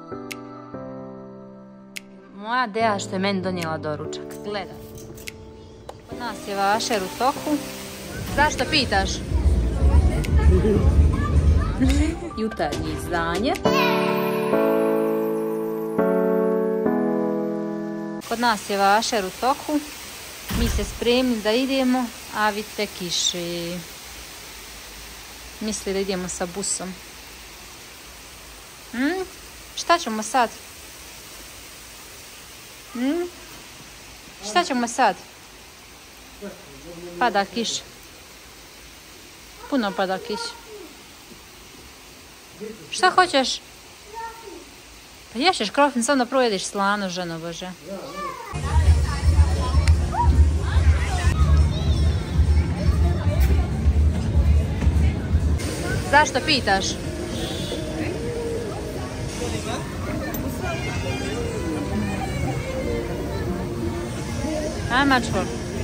Moja Deja što je meni donijela doručak. Gledaj. Kod nas je vašer u toku. Zašto pitaš? Jutarnje izdanje. Kod nas je vašer u toku. Mi se spremili da idemo, a vidite kiši. Misli da idemo sa busom. Šta ćemo sad? Šta ćemo sad? Pada kiša. Puno pada kiša. Šta hoćeš? Pa ješeš krofin, samo da prvo jediš slano, ženo Bože. Zašto pitaš? Aj, mačko.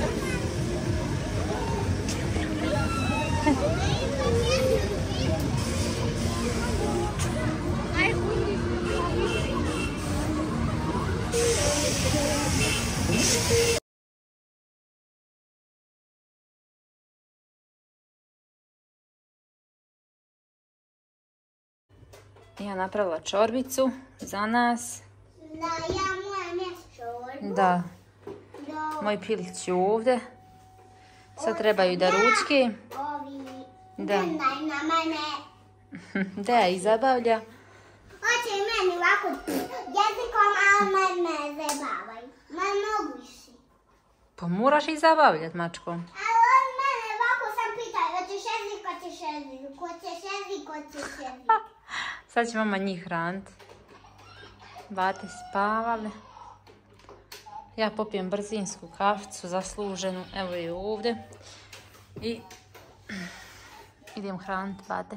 Ja napravila čorbicu za nas. Da, ja moram jesti čorbu. Da. Moj pilić je ovdje. Sad trebaju da ručki. Ovi. Da. Daj na mene. Deja ih zabavlja. Hoće i meni ovako jezikom, ali mene zabavaj. Ma mogu si. Pa moraš ih zabavljati, mačko. Ali on mene ovako sam pitao, hoćeš jezik, hoćeš jezik, hoćeš jezik, hoćeš jezik. Sad će mama njih hranit. Bate spavale. Ja popijem brzinsku kaficu, zasluženu. Evo je ovdje. I idem hranit bate.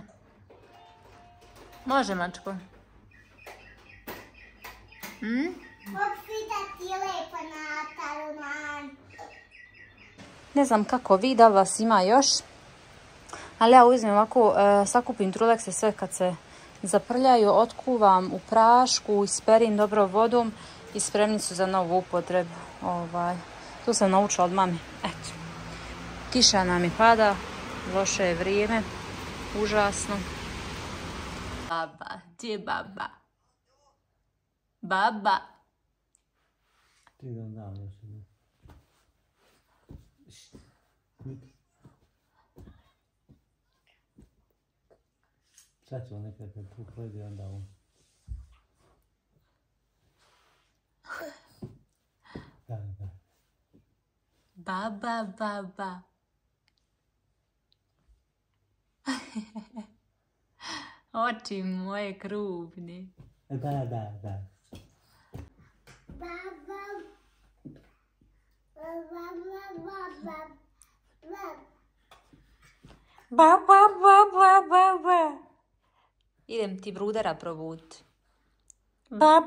Može, mačko? Mogu pitati lepo na tarunan. Ne znam kako vi, da li vas ima još. Ali ja uzmem ovako, sakupim trulekse sve kad se zaprljaju, otkuvam u prašku, isperim dobro vodom i spremni su za novu upotrebu. Tu sam naučila od mami. Eto. Kiša nam i pada, loše je vrijeme, užasno. Baba, gdje je baba? Baba. Ti dan još ne. Sad ćemo nekad kad tu hledi, onda on. Da. Baba, baba. Oči moje krupni. Da. Baba. Ba. Idem ti brudara probuditi. Ba.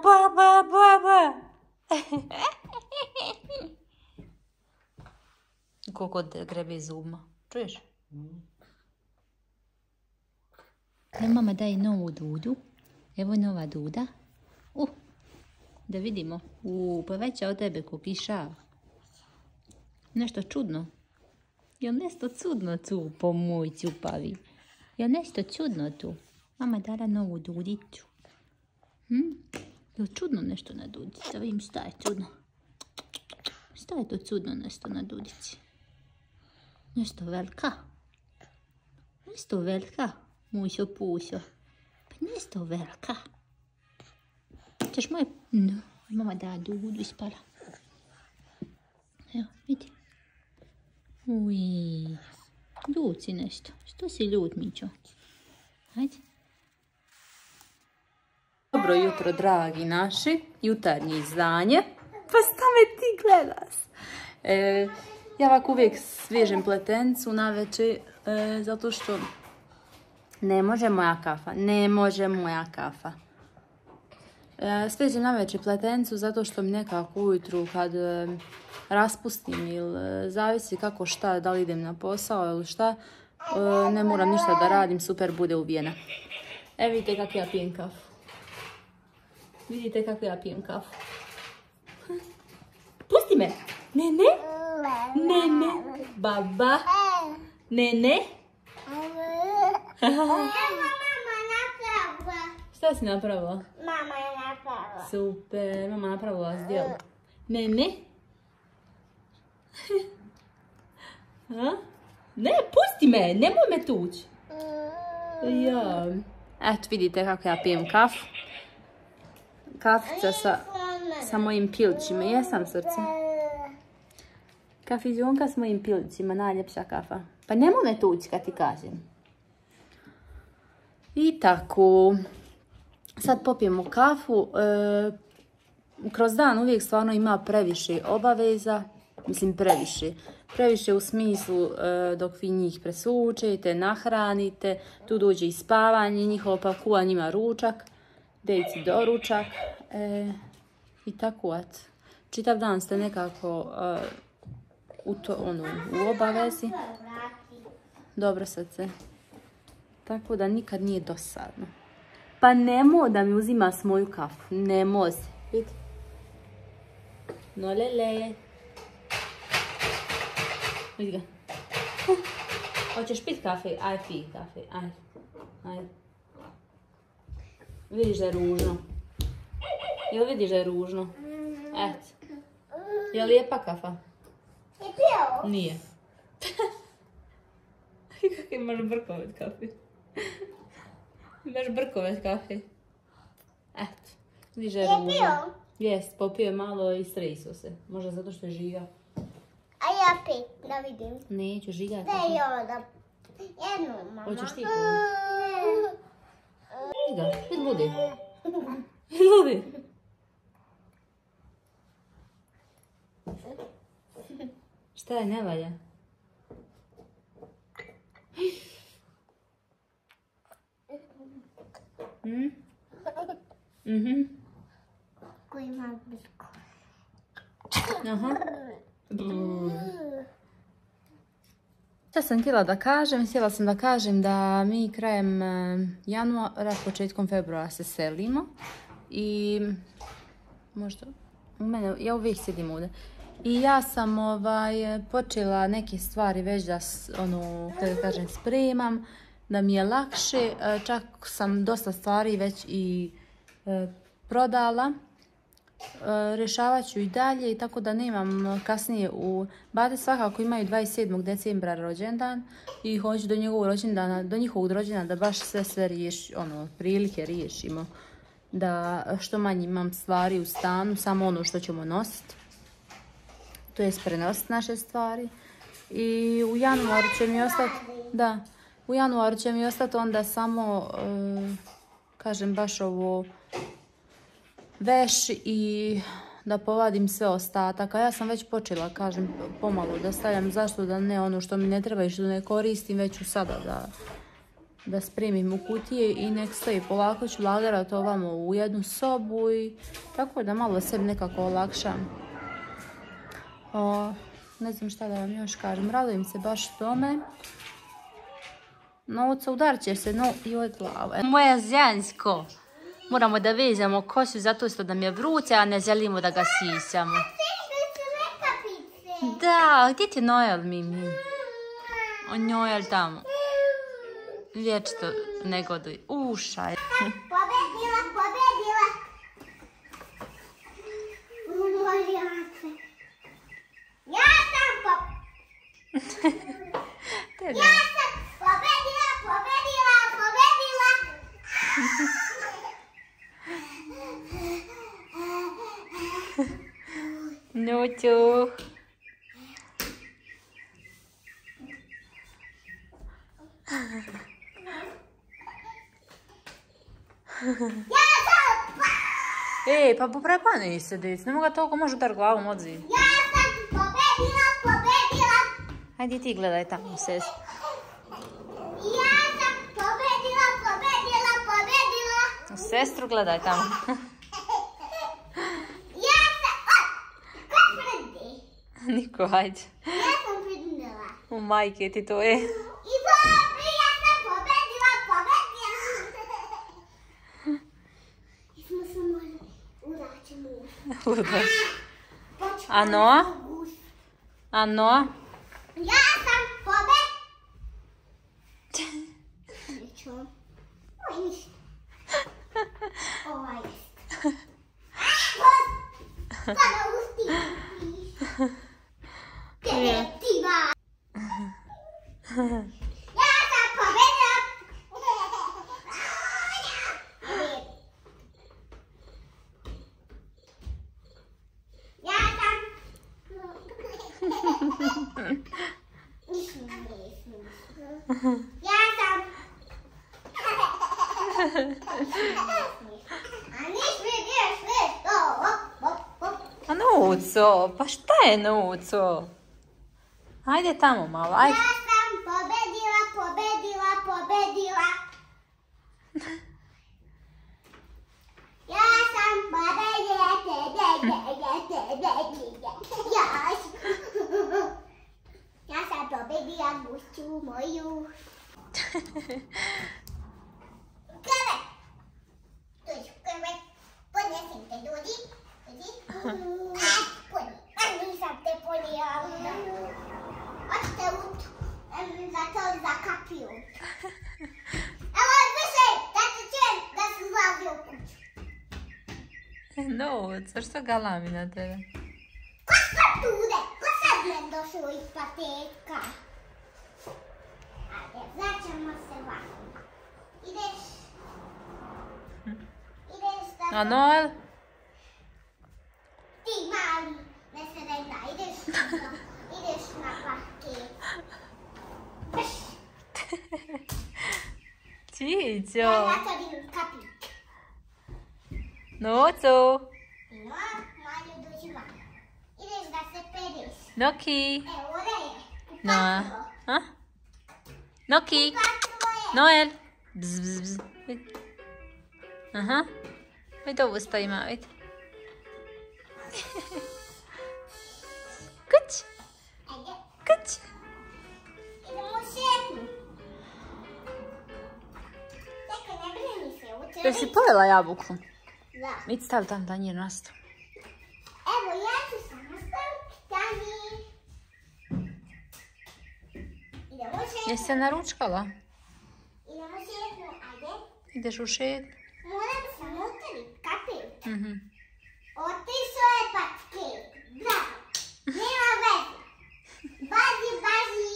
Koliko te grebe zubima. Čuješ? Mama daje novu dudu. Evo nova duda. Da vidimo. Pa veća od tebe ko kiša. Nešto čudno. Je nešto čudno tu po moj cupavi? Je nešto čudno tu? Mama dala novu dudicu. Je čudno nešto na dudici? Da vidim šta je čudno. Šta je to čudno nešto na dudici? Nešto velika? Nešto velika? Mušo pušo. Pa nešto velika. Ćeš moje... No, mama da dudu ispala. Evo, vidi. Uj, ljut si nešto. Što si ljut, Mićo? Hajde. Dobro jutro, dragi naši. Jutarnje izdanje. Pa šta me ti gledaš? Ja ovako uvijek svežem pletencu navečer, zato što ne može moja kafa. Ne može moja kafa. Svežem navečer pletencu zato što mi nekako ujutru kad raspustim ili zavisi kako šta, da li idem na posao ili šta, ne moram ništa da radim, super bude uvijena. Evo vidite kako ja pijem kafu. Vidite kako ja pijem kafu. Pusti me! Nene! Nene! Baba! Nene! Šta si napravila? Mama je napravila. Super, mama napravila zdjelu. Nene? Ne, pusti me, nemoj me tući. Ja. Eto, vidite kako ja pijem kafu. Kafica sa mojim pilićima. Jesam, srce? Kafizionka s mojim pilićima, najljepša kafa. Pa nemoj me tući kad ti kažem. I tako. Sad popijemo kafu. Kroz dan uvijek stvarno ima previše obaveza. Mislim previše. Previše u smislu dok vi njih presučete, nahranite. Tu dođe i spavanje njihovo, pa kuva njima ručak. Dejci doručak. I tako at. Čitav dan ste nekako u obavezi. Dobro srce. Tako da nikad nije dosadno. Pa nemoj da mi uzima moju kafu. Nemoj se. Vidi. No lele. Vidi ga. Hoćeš pit kafe? Aj pij kafe. Aj. Vidiš da je ružno. Jel vidiš da je ružno? Eto. Je li lijepa kafa? Je pio? Nije. Kako imaš brkove kafe? Imaš brkove kafe. Eto. Vidiš da je ružno. Je pio? Jest, popio je malo i stresao se. Možda zato što je žiga. A ja pit, da vidim. Neću žigati. Da je ovo da... Jednu, mama. Hoćeš ti to? Vidi ga, vidi ludi. Vidi ludi. Šta je, ne valja? Koji ima bisko. Aha. Šta sam htjela da kažem? Htjela sam da kažem da mi krajem januara, početkom februara se selimo. I možda u mene, ja uvijek sjedim ovdje. I ja sam počela neke stvari već da spremam, da mi je lakše. Čak sam dosta stvari već i prodala. Rješavat ću i dalje i tako da nemam kasnije bade svakako imaju 27. decembra rođendan i hoću do njihovog rođendana da baš sve riješi, prilike riješimo. Da što manje imam stvari u stanu, samo ono što ćemo nositi. To jest prenositi naše stvari. I u januaru će mi ostati, da, u januaru će mi ostati onda samo, kažem baš ovo, veš i da povadim sve ostataka. Ja sam već počela, kažem, pomalo da stavljam, zašto da ne ono što mi ne treba i što ne koristim, već ću sada da spremim u kutije i nek stoji. Polako ću lagarati ovamo u jednu sobu i tako da malo sebi nekako olakšam. Ne znam šta da vam još kažem, radujem se baš tome. Novca udarit će se, no i od glave. Moja zjanjsko. Moramo da vezamo kosu zato što nam je vruće, a ne želimo da ga sisamo. Da, gdje ti je Noel, Mimi? On Noel tamo. Vječito negoduj. Ušaj. Pobedila! Ja sam pobedila! Nuću. Pa poprepani se, dec. Ne mogu toliko, može udar glavom odziv. Ja sam pobedila! Hajde ti gledaj tamo, sest. Ja sam pobedila! Sestru gledaj tamo. Ja sam... Ko predi? Niko, hajde. Ja sam prednila. U majke ti to je. I dobro, ja sam pobedila! Ludo. Ano? Ano? Ja sam Neću. Ovo ništa. Ova jest. Sada ustiš. Kreativa. Ja sam pobedila. Ja sam. Ja sam. A nis vidiš to. A Nuco, pa šta je Nuco? Ajde tamo malo, ajde. Ja sam pobedila. Ja sam pobedila. Ja sam pobedila gušću moju. Krve. Tu ću krve. Podnesim te, dođi. A nisam te ponijela. Hoćete lutu. Zato za kapiju. Evo više, da se čujem da se zlazi u kuću. Nuco, što galami na tebe? Ko sad tude? Ko sad ne došao iz patetka? Ajde, vraćamo se van. Ideš da... A Noel? Ti mali, ne se ne zna, ideš na parket. Čićo. Ja zatvorim kapik. Nuco. No, Manju, dođi van. Ideš da se pereš. Noki. Evo je. No. A? Noki. Kupatilo je. Noel. Bzz, bzz, bzz. Aha. Vidi ovu sta ima, vidi. Kuć. Ajde, Kuć. idemo u šetnju. Čekaj, ne brini se, u Jel si pojela jabuku? Da. Idi stavi tam tanjir na sto. Evo, ja ću samo staviti tanjir. Idemo u šetnju. Jesi se naručkala? Idemo u šetnju, ajde. Ideš u šet? Moram samo ustaviti kapik. Mhm. Otišao je paket. Bravo. Nema veze. Bazi.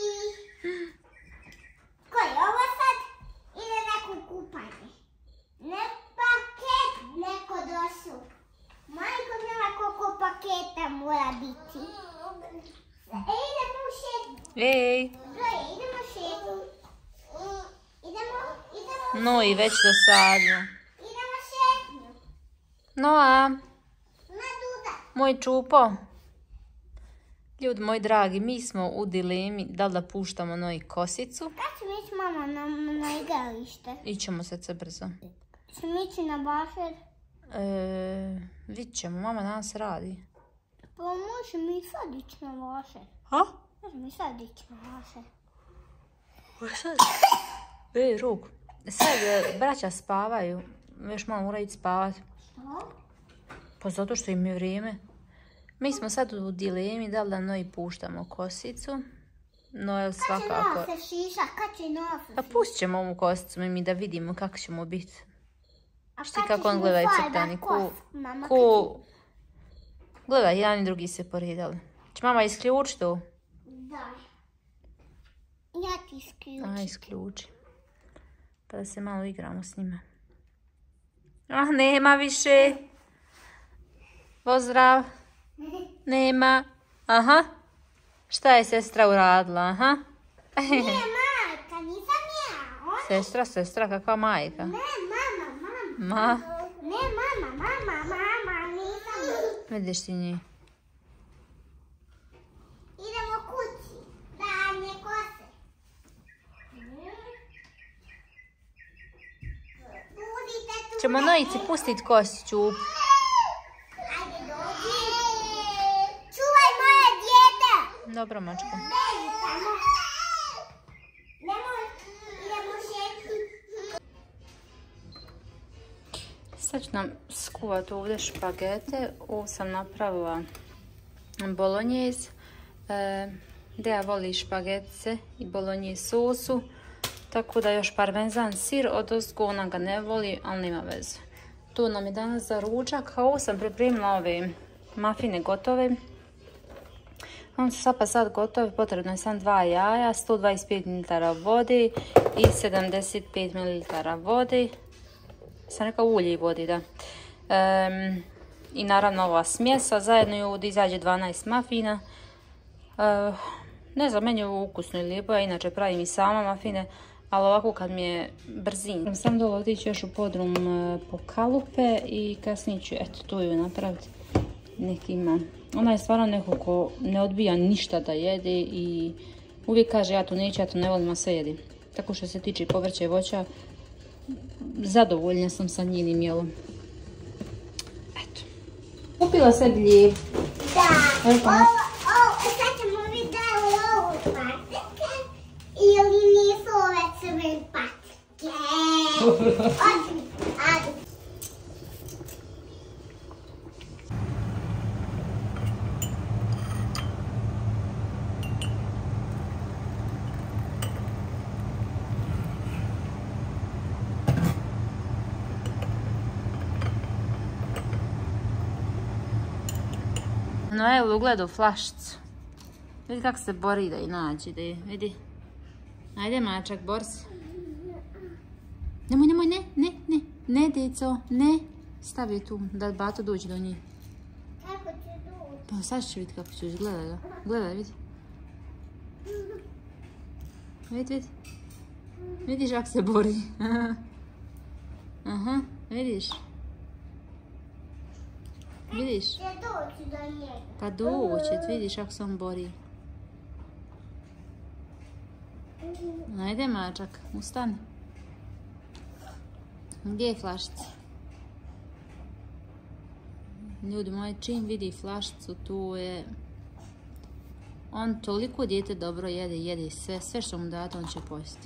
Ko je ovo sad? Ide neko kupanje. Ne paket, neko došao. Majko mila, koliko paketa mora biti. Idemo u šetnju. Ej. Idemo u šetnju. Idemo. No i već dosadno. Idemo u šetnju. Noa, Na duda. moj čupo. Ljudi moji dragi, mi smo u dilemi da li da puštamo Noji kosicu. Kad ćemo ići mama na igralište? Ićemo se sve brzo. Ćemo ići na bašer? Vidit ćemo, mama danas radi. Pa možemo i sad ići na bašer. Ha? Možemo i sad ići na bašer. Sad? Ruku. Sad braća spavaju. Još malo mora ići spavat. Što? Pa zato što im je vrijeme. Mi smo sad u dilemi da li da Noji puštamo kosicu. Noel svakako. Kad će Noa se šiša? Kad će Noa se Pa šiša? pustit ćemo ovu kosicu mi da vidimo kako ćemo biti. A Šti kad kako ćeš on mu gleda i fadat crtani. kost, mama, Gledaj, jedan i drugi se poredali. Će mama isključi to? Da. Ja ti isključim. Aj, isključi. Pa da se malo igramo s njima. Ah, nema više. Pozdrav. Nema. Aha. Šta je sestra uradila? Aha. Nije majka, nisam ja. Sestra, kakva majka? Ne, mama. Ma, Ne, mama, nisam ja. vidiš ti njih. Idemo kući. Danje kose. Budite tu. Ćemo Nojici pustit kosiću. Ajde, dođi. Čuvaj moje dijete. Dobro, mačko. Beži tamo. Idemo šetiti. Sad ću nam skuvati ovdje špagete. Ovo sam napravila bolognese. Deja voli špagetice i bolognese sosu. Tako da još parmezan sir odozgo, ona ga ne voli, ali nema veze. Tu nam je danas za ručak. A ovo sam pripremila ove mafine gotove. Oni su sad gotovi, potrebno je samo 2 jaja, 125 ml vode i 75 ml vode. Sam rekao ulje i vodi, da. I naravno ova smjesa, zajedno je ovdje izađe 12 mafina. Ne znam, meni je ovo ukusno i lijepo, ja inače pravim i sama mafine, ali ovako kad mi je brzin. Sam dole otići još u podrum po kalupe i kasnije ću, eto, tu ju napraviti. Nekima. Ona je stvarno neko ko ne odbija ništa da jede i uvijek kaže ja to neću, ja to ne volim, a sve jedi. Tako što se tiče povrća i voća, zadovoljna sam sa njenim jelom. Eto. Kupila se gljeb. Da. Sad ćemo vidjeti da li ovo patike ili nisu ove crvene patike. Ajde. No evo ugledao flašicu. Vidi kako se bori da i nađe. Vidi. Ajde mačak, bor se. Nemoj, ne deco, ne. Stavi je tu, da bato dođe do njih. Kako će doći? Pa sad ću vidjeti kako ćeš, gledaj ga. Gledaj, vidi. Vidi. Vidiš kako se bori. Aha, vidiš. Vidiš? Će doći do njega. Pa doće, vidiš kako se on bori. Ajde mačak, ustani. Gdje je flašica? Ljudi moji, čim vidi flašicu, tu je... On toliko dijete dobro jede sve što mu date, on će pojesti.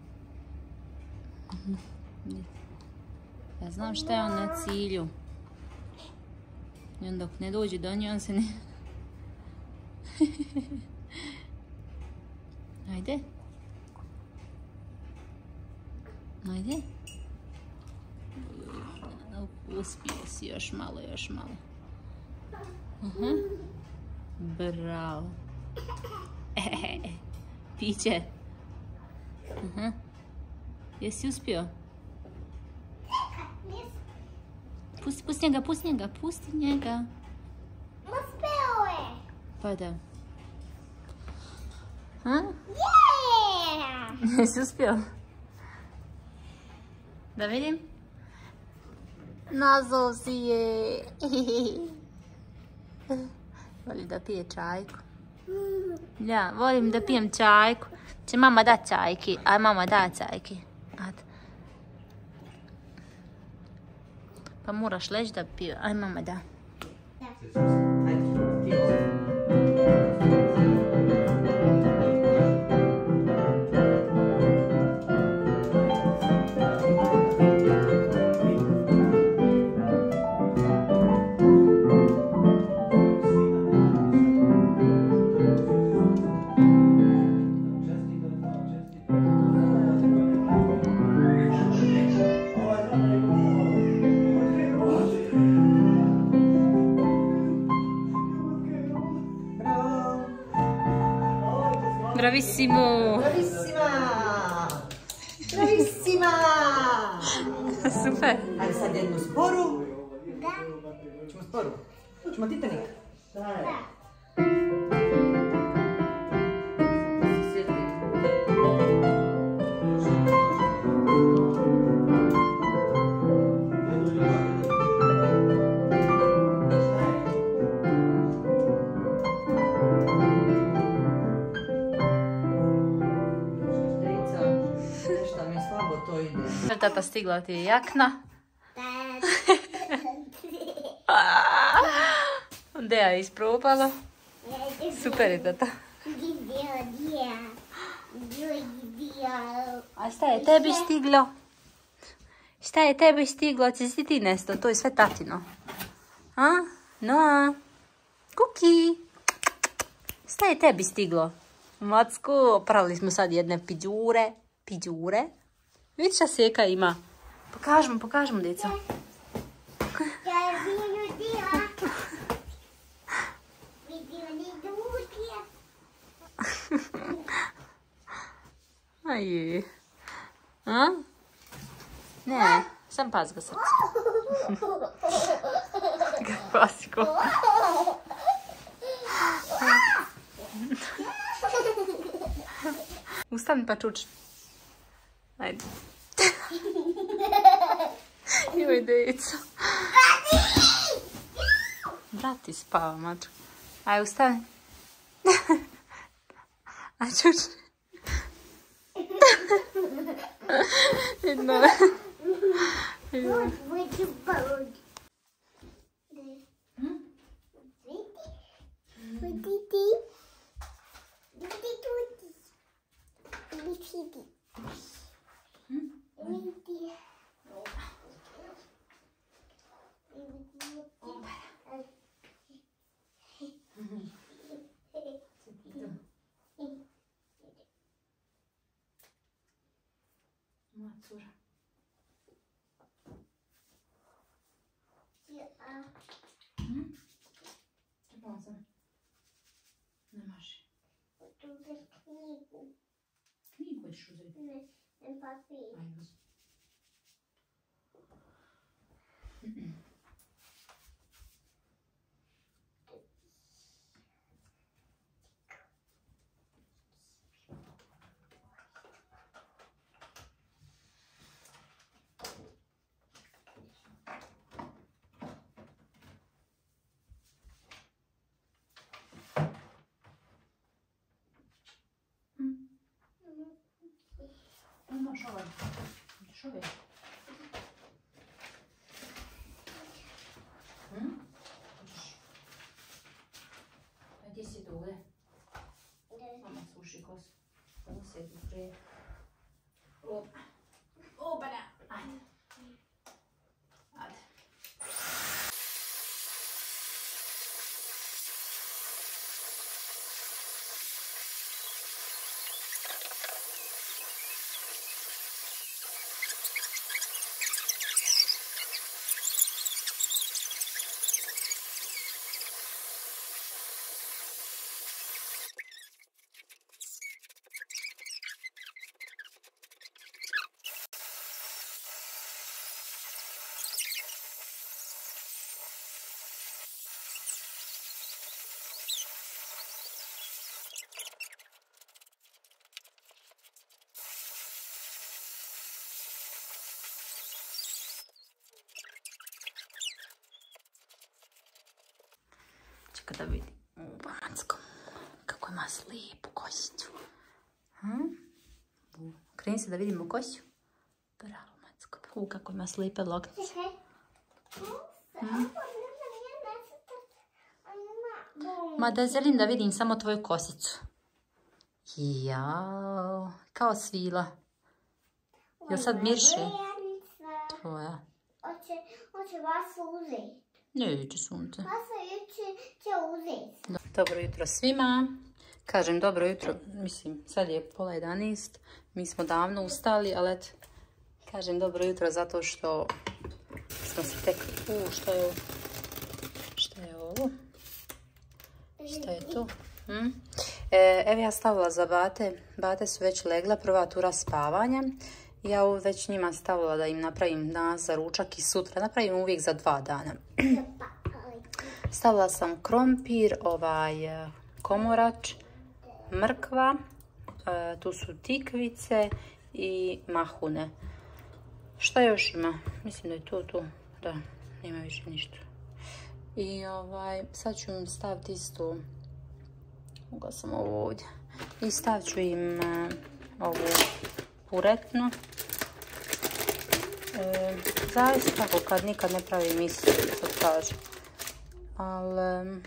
Ja znam šta je on na cilju. I on dok ne dođe do nje, on se ne... Ajde. Ajde. Uspio si, još malo. Aha. Bravo. Piće. Aha. Jesi uspio? Pusti njega. Uspeo je. Pa da. Ha? Yeah! Jesi uspio? Da vidim? Nazov si je. Voli da pije čajku. Ja, volim da pijem čajku. Će mama da čajki. Aj mama da čajki. Ajde. Pa moraš leći da pije. Aj mama da. Bravissimo! Bravissima! Super! Ajde sad jednu sporu. Da. Ćemo sporu. Ćemo Titanik. Da. Tata, stigla ti je jakna. Deja je isprobala. Super je, tata. A šta je tebi stiglo? Šta je tebi stiglo? Ti si ti nesto, to je sve tatino. A? Noa? Kuki? Šta je tebi stiglo? Macko, pravili smo sad jedne piđure. Piđure. Vidite šta Seka ima. Pokažemo, djeca. Aj. A? Ne, sam pas ga srce. Pasiko. Ustani pa čuči. Ajde. Joj, deco. Brati spava, mačka. Ajde, ustani. Ajde, čuči. Jedno. With your bird. Macura. Čepala sam. Ne maši. Knjigu ćeš uzeti. Ne, papir. Ajde. Imaš ovaj. Vidiš ovaj? A gdje si dole? Mama suši kosu. Ovo sjedi prije. Opana! Ajde. Ajde. Čekaj da vidim. Macko, kako ima slijepu kosicu. Kreni se da vidimo kosu. Bravo, Macko. Kako ima slijepe loknice. Ma da želim da vidim samo tvoju kosicu. Jao, kao svila. Jel sad mirše? Tvoja. Hoće vas uzeti. Neće sunce. Vas će uzeti. Dobro jutro svima. Kažem dobro jutro, mislim sad je 10:30. Mi smo davno ustali, ali eto, kažem dobro jutro zato što smo se tek... Šta je ovo? Šta je ovo? Šta je to? Evo ja stavila za bate. Bate su već legla, prva tura spavanja. Ja već njima stavila da im napravim danas za ručak i sutra. Napravim uvijek za 2 dana. Stavila sam krompir, komorač, mrkva, tu su tikvice i mahune. Šta još ima? Mislim da je to tu. Da, nema više ništa. I sad ću im staviti isto. Mogla sam ovo ovdje. I stavit ću im ovu puretnu. Zavisno tako kad nikad ne pravim isto, sad kažem. Ali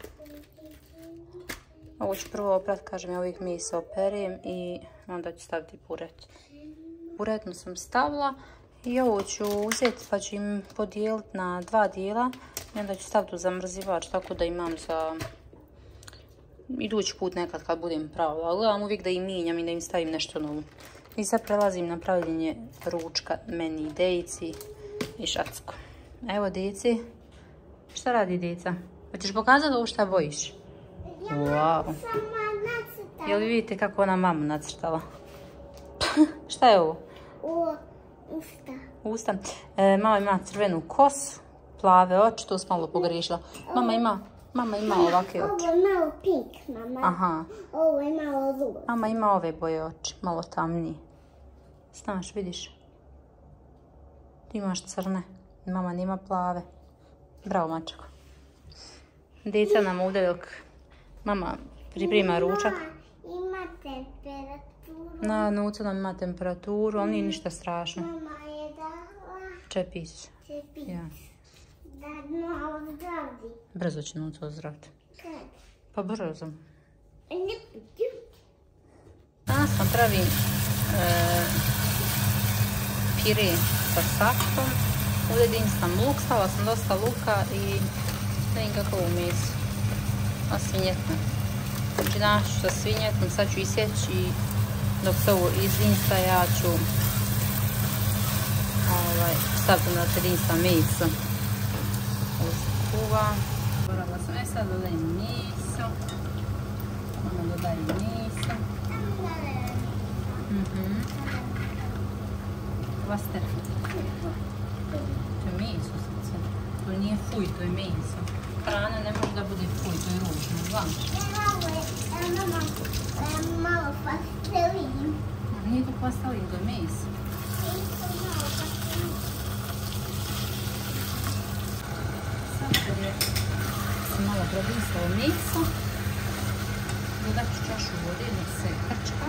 ovo ću prvo oprat, kažem, ja uvijek meso operem i onda ću staviti puret. Puretnu sam stavila I ovo ću uzeti pa ću im podijeliti na 2 dijela i onda ću staviti u zamrzivač tako da imam za idući put nekad kad budem pravila. Gledam uvijek da im mijenjam i da im stavim nešto novo. I sad prelazim na pravljenje ručka meni, Dejici i Šacku. Evo Deci. Šta radi Deca? Hoćeš pokazati ovo šta bojiš? Wow. Jel vi vidite kako ona mamu nacrtala? Šta je ovo? Usta. Usta. Mama ima crvenu kosu, plave oči, to sam malo pogriješila. Mama ima ovakve oči. Ovo je malo pink, mama. Aha. Ovo je malo roza. Mama ima ove boje oči, malo tamnije. Znaš, vidiš? Ti imaš crne. Mama nima plave. Bravo, mačko. Djeca nam ovdje dok mama priprema ručak. Ima temperaturu. Na nucu nam ima temperaturu, ali nije ništa strašno. Mama je dala Čepić. Ja. Da malo zdravi. Brzo će nucu ozdraviti. Kad? Pa brzo. Ne piću. Danas sam pravim pire sa sakom. Ovdje dim sam luk, stala sam dosta luka i ne vidim kako u mesu. A svinjetno. Znači danas ću sa svinjetnom, sad ću isjeći i dok se ovo izdinsta ja ću staviti na tedinstva meso. Ovo se kuva. Morala sam, sad dodajem meso. Mama dodaje meso. Vaster. To je meso, srce. To nije fuj, to je meso. Hrana ne može da bude fuj, to je ručno, znaš. Malo pastelin. Nije to pastelin, to je meso. Sad kad je se malo probistalo meso, dodat ću čašu vode dok se krčka.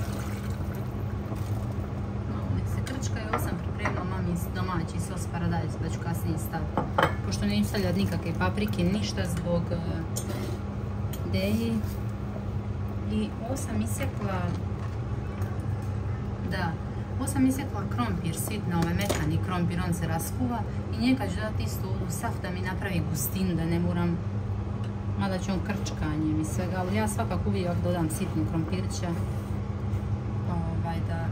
Malo nek se krčka i ovo sam pripremila mami domaći sos paradajz da ću kasnije staviti. Pošto neću stavljati nikakve paprike, ništa zbog Deji. I ovo sam isjekla, ovo sam isjekla krompir, sitno, ovaj metani krompir, on se raskuva i njega ću dati isto u saft da mi napravi gustinu, da ne moram, mada ću on krčkanjem i svega, ali ja svakako uvijek dodam sitnu krompirća, da,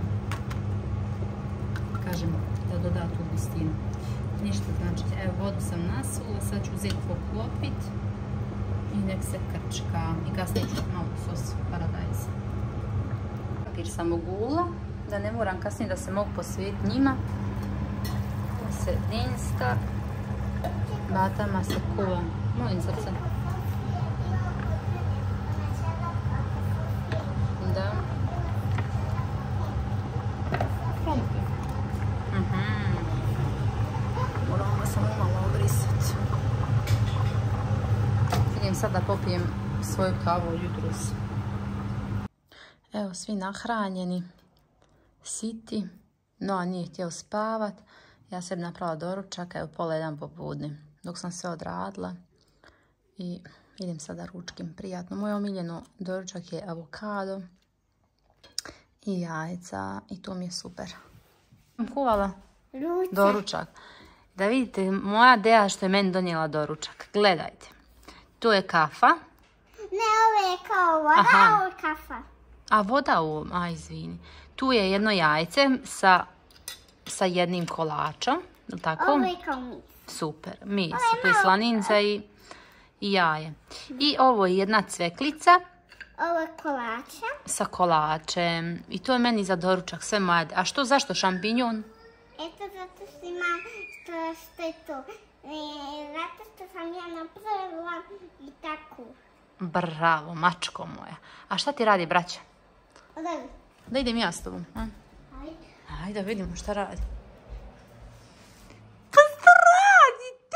kažem, da doda tu gustinu. Ništa, znači, evo, vodu sam nasula, sad ću uzeti poklopit i nek se krčka i kasnije ću malo sos paradajza. Papir sam ogula, da ne moram kasnije da se mogu posvetiti njima. Tu se dinsta, batama se kuva. Molim srce. Da. Krompir. Moram ga samo malo obrisati. Idem sad da popijem svoju kavu jutros. Evo, svi nahranjeni, siti, Noa nije htio spavat. Ja sam napravila doručak, evo 12:30 popodne, dok sam sve odradila. I idem sad da ručkim prijatno. Moje omiljeno doručak je avokado i jajca i to mi je super. Kuvala doručak. Da vidite, moja Deja što je meni donijela doručak. Gledajte. Tu je kafa. Ne, ovo je kao voda, ovo je kafa. A voda u ovom, izvini. Tu je jedno jajce sa jednim kolačom, je li tako? Ovo je kao mis. Super, mis, tu je slaninca i jaje. I ovo je jedna cveklica. Ovo je kolača. Sa kolačem. I to je meni za doručak, sve moja. A zašto šampinjon? Eto, zato što ima, što je to. Zato što sam ja napravila i tako. Bravo, mačko moja. A šta ti radi, braća? Odavim. Da idem ja s tobom. Ajde. Ajde, da vidimo šta radi. Pa šta radite?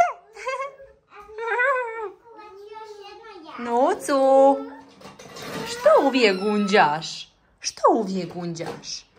Nocu! Što uvijek gunđaš? Što uvijek gunđaš?